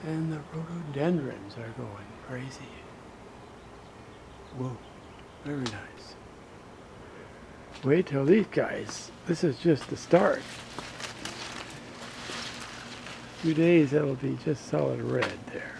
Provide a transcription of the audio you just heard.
And the rhododendrons are going crazy. Whoa, very nice. Wait till these guys, this is just the start. A few days that'll be just solid red there.